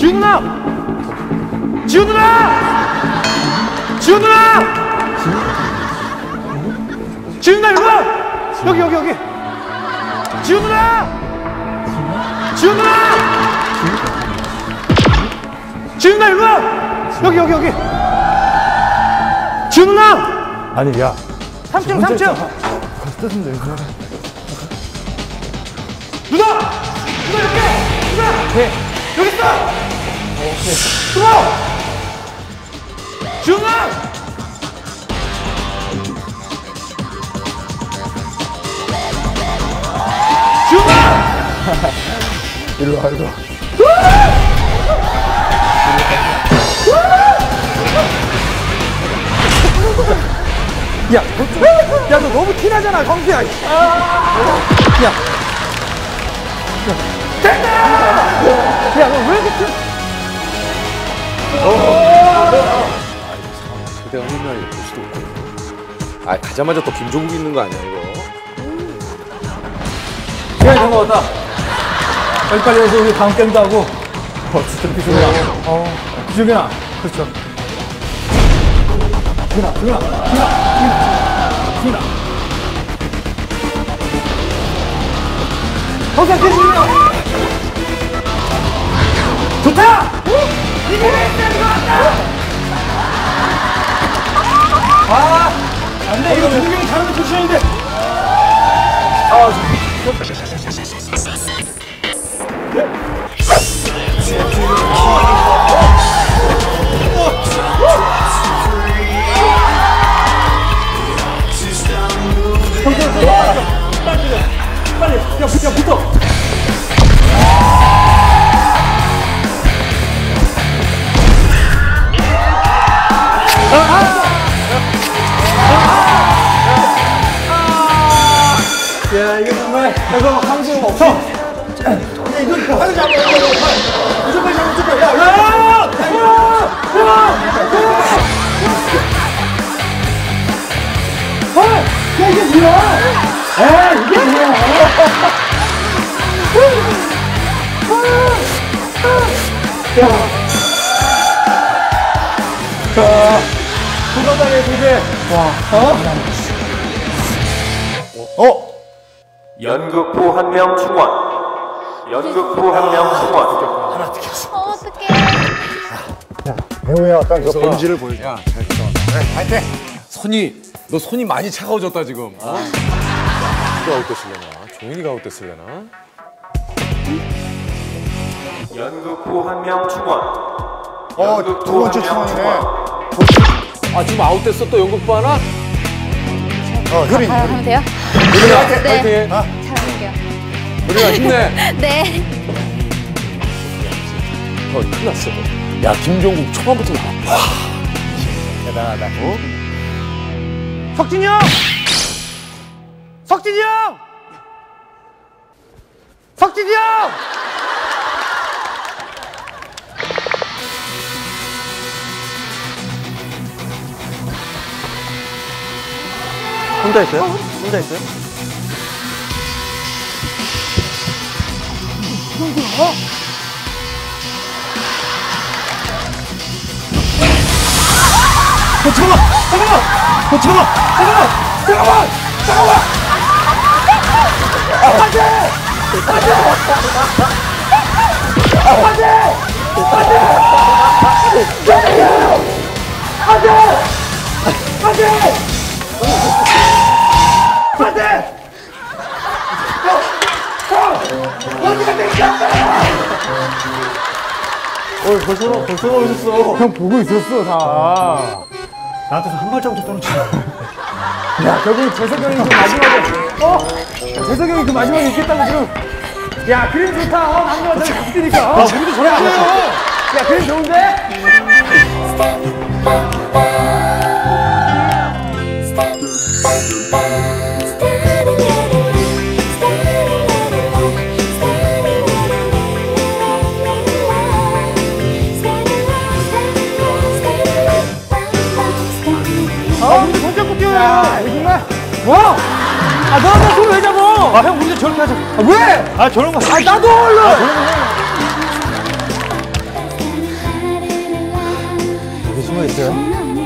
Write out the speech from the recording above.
지훈 누나! 지훈 누나! 지훈 누나! 지훈 누나, 일로 와! 여기. 지훈 누나! 지훈 누나! 지훈 누나, 일로 와! 여기. 지훈 누나! 아니, 야. 3층. 뜨는데, 누나 여기! 누나! 네. 여기 있어! 오케이. 들어와! 지훈아! 지훈아! 일로 와. 야, 너 너무 티나잖아, 광수야. 야. 됐다! 야, 너 왜 이렇게 그대가 맨날 볼 수도 없고. 아, 가자마자 또 김종국 있는 거 아니야, 이거? 시간이 된 거 같다. 빨리빨리 해서 우리 다음 게임도 하고. 진짜 기준이야. 기준이야. 그렇죠. 기준아. 항상 기준이야. 좋다! 이게 왜 되는 거 같다! 안 돼. 이거 분명히 다른 포지션인데. 빨리. 야, 붙어. 야, 이거 정말 이거 함정 없어. 야, 이거 팔을 잡아. 무조건 잡아. 야. 야, 이게 뭐야? 이게 뭐야? 도전장의 두 개. 연극부 한 명 충원. 연극부 한 명 충원. 하나 뜯겼어. 어떡해. 배우야, 아까 그 본질을 보여줘. 야, 잘 했어. 파이팅. 너 손이 많이 차가워졌다, 지금. 누가 아웃됐을려나? 종인이가 아웃됐을려나? 연극부 한 명 충원. 두 번째 충원이네. 아, 지금 아웃됐어? 또 연극부 하나? 효린. 하면 돼요? 우리가 네. 파이팅! 잘할게요. 우리가 힘내! 네. 큰일 났어. 야, 김종국 초반부터 나와. 대단하다. 석진이 형! 석진이 형! 혼자 있어요? 벌써 오셨어. 형 보고 있었어, 다. 나한테서 한 발자국도 떨어지지. 야, 결국 재석이 형이 그 마지막에. 재석이 형이 그 마지막에 있겠다고 지금. 야, 그림 좋다. 남자가 저기 같이 뛰니까. 우리도 저래 안 했어. 야, 그림 좋은데? 우리 손잡고 뛰어요. 야, 이거 정말. 와! 너한테 손을 왜 잡아? 형, 우리도 저렇게 하자. 왜? 저런 거. 나도 얼른! 저런 거 해. 저기 숨어 있어요.